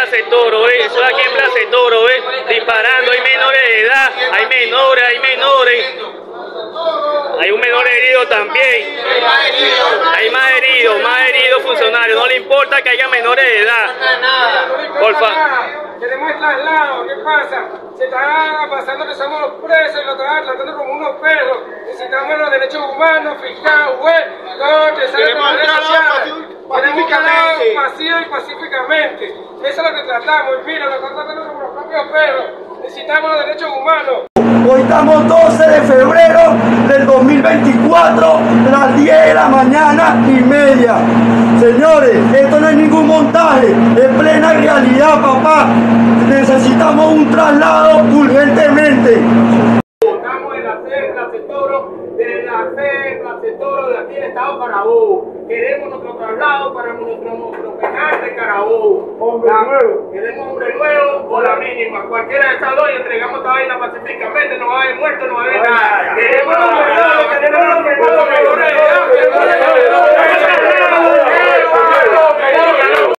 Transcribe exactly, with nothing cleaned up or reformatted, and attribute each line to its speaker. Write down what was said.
Speaker 1: Plaza de Toro, ¿eh? Estoy aquí en Plaza de Toro, ¿eh? Disparando, hay menores de edad, hay menores, hay menores. Hay un menor herido también. Hay más heridos, más heridos funcionarios. No le importa que haya menores de edad. Por favor.
Speaker 2: Queremos traslado, ¿qué pasa? Se está pasando que somos los presos y lo están tratando como unos perros. Necesitamos los derechos humanos, fiscal, juez, corte, queremos un traslado pasivo y pacíficamente. Eso es lo que tratamos. Y mira, lo están tratando como los propios perros. Necesitamos los derechos humanos.
Speaker 3: Hoy estamos doce de febrero del dos mil veinticuatro, las diez de la mañana y media. Señores, esto no es ningún montaje, es plena realidad, papá. Necesitamos un traslado urgentemente.
Speaker 2: Estamos en la sede Plaza de Toro, de la sede Plaza de Toro de aquí del Estado Carabobo. Queremos nuestro traslado para nuestro, nuestro penal de Carabobo. Hombre nuevo. Queremos hombre nuevo o la mínima. Cualquiera de estas dos y entregamos esta vaina pacíficamente, no va a haber muerto, no va a haber nada. Queremos